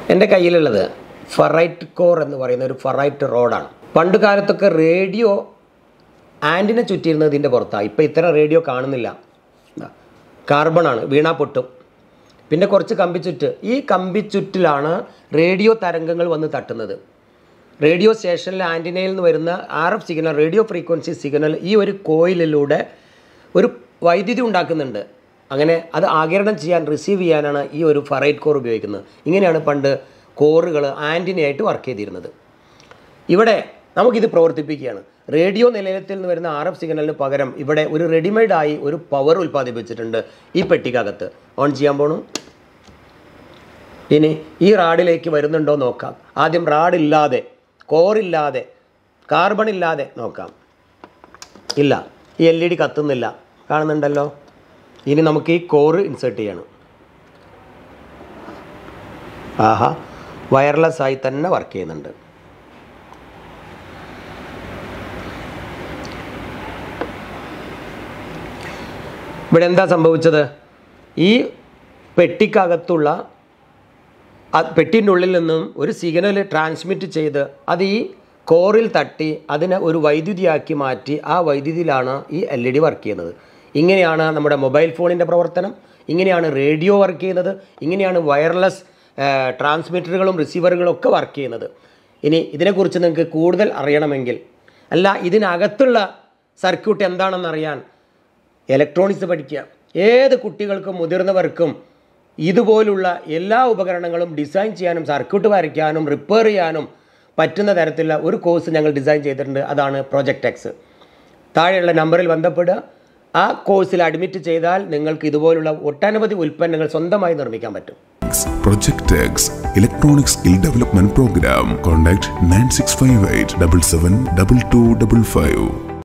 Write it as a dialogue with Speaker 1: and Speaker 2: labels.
Speaker 1: എൻ്റെ കയ്യിലുള്ളത് ferrite core എന്ന് പറയുന്ന ഒരു ഫെറൈറ്റ് റോഡാണ്. പണ്ട് കാലത്തൊക്കെ റേഡിയോ ആൻറ്റിനെ ചുറ്റിയിരുന്നത് ഇതിൻ്റെ പുറത്താണ്. ഇപ്പോൾ ഇത്തരം റേഡിയോ കാണുന്നില്ല. കാർബണാണ്, വീണാ പൊട്ടും. പിന്നെ കുറച്ച് കമ്പിച്ചുറ്റ്. ഈ കമ്പിച്ചുറ്റിലാണ് റേഡിയോ തരംഗങ്ങൾ വന്ന് തട്ടുന്നത്. റേഡിയോ സ്റ്റേഷനിലെ ആൻറ്റിനയിൽ നിന്ന് വരുന്ന RF signal, radio frequency signal ഈ ഒരു കോയിലിലൂടെ ഒരു വൈദ്യുതി ഉണ്ടാക്കുന്നുണ്ട്. അങ്ങനെ അത് ആഗിരണം ചെയ്യാൻ, റിസീവ് ചെയ്യാനാണ് ഈ ഒരു ഫെറൈറ്റ് കോർ ഉപയോഗിക്കുന്നത്. ഇങ്ങനെയാണ് പണ്ട് കോറുകൾ ആൻറ്റിനയായിട്ട് വർക്ക് ചെയ്തിരുന്നത്. ഇവിടെ നമുക്കിത് പ്രവർത്തിപ്പിക്കുകയാണ്. റേഡിയോ നിലയത്തിൽ നിന്ന് വരുന്ന RF സിഗ്നലിന് പകരം ഇവിടെ ഒരു റെഡിമെയ്ഡായി ഒരു പവർ ഉൽപ്പാദിപ്പിച്ചിട്ടുണ്ട് ഈ പെട്ടിക്കകത്ത്. ഓൺ ചെയ്യാൻ പോണു. ഇനി ഈ റാഡിലേക്ക് വരുന്നുണ്ടോ നോക്കാം. ആദ്യം റാഡില്ലാതെ, കോറില്ലാതെ, കാർബൺ ഇല്ലാതെ നോക്കാം. ഇല്ല, ഈ LED കത്തുന്നില്ല, കാണുന്നുണ്ടല്ലോ. ഇനി നമുക്ക് ഈ കോറ് ഇൻസേർട്ട് ചെയ്യണം. ആഹാ, വയർലെസ് ആയി തന്നെ വർക്ക് ചെയ്യുന്നുണ്ട്. ഇവിടെ എന്താ സംഭവിച്ചത്? ഈ പെട്ടിക്കകത്തുള്ള പെട്ടിൻ്റെ ഉള്ളിൽ നിന്നും ഒരു സിഗ്നൽ ട്രാൻസ്മിറ്റ് ചെയ്ത് അത് ഈ കോറിൽ തട്ടി അതിനെ ഒരു വൈദ്യുതിയാക്കി മാറ്റി ആ വൈദ്യുതിയിലാണ് ഈ LED വർക്ക് ചെയ്യുന്നത്. ഇങ്ങനെയാണ് നമ്മുടെ മൊബൈൽ ഫോണിൻ്റെ പ്രവർത്തനം. ഇങ്ങനെയാണ് റേഡിയോ വർക്ക് ചെയ്യുന്നത്. ഇങ്ങനെയാണ് വയർലെസ് ട്രാൻസ്മിറ്ററുകളും റിസീവറുകളും ഒക്കെ വർക്ക് ചെയ്യുന്നത്. ഇനി ഇതിനെക്കുറിച്ച് നിങ്ങൾക്ക് കൂടുതൽ അറിയണമെങ്കിൽ, അല്ല ഇതിനകത്തുള്ള സർക്യൂട്ട് എന്താണെന്നറിയാൻ ഇലക്ട്രോണിക്സ് പഠിക്കുക. ഏത് കുട്ടികൾക്കും മുതിർന്നവർക്കും ഇതുപോലുള്ള എല്ലാ ഉപകരണങ്ങളും ഡിസൈൻ ചെയ്യാനും സർക്യൂട്ട് വരയ്ക്കാനും റിപ്പയർ ചെയ്യാനും പറ്റുന്ന തരത്തിലുള്ള ഒരു കോഴ്സ് ഞങ്ങൾ ഡിസൈൻ ചെയ്തിട്ടുണ്ട്. അതാണ് ProjectX. താഴെയുള്ള നമ്പറിൽ ബന്ധപ്പെടുക. ആ കോഴ്സിൽ അഡ്മിറ്റ് ചെയ്താൽ നിങ്ങൾക്ക് ഇതുപോലുള്ള ഒട്ടനവധി ഉൽപ്പന്നങ്ങൾ സ്വന്തമായി നിർമ്മിക്കാൻ പറ്റും.
Speaker 2: ProjectX Electronic Skill Development Program. Contact 9658 772255.